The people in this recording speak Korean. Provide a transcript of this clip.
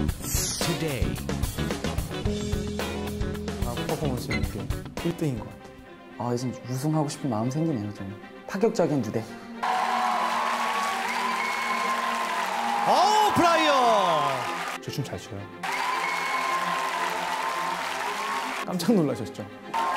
today. 퍼포먼스 연기 1등인 것 같아요. 이제 우승하고 싶은 마음 생기네요. 좀 파격적인 무대. 브라이언! 저 춤 잘 춰요. 깜짝 놀라셨죠?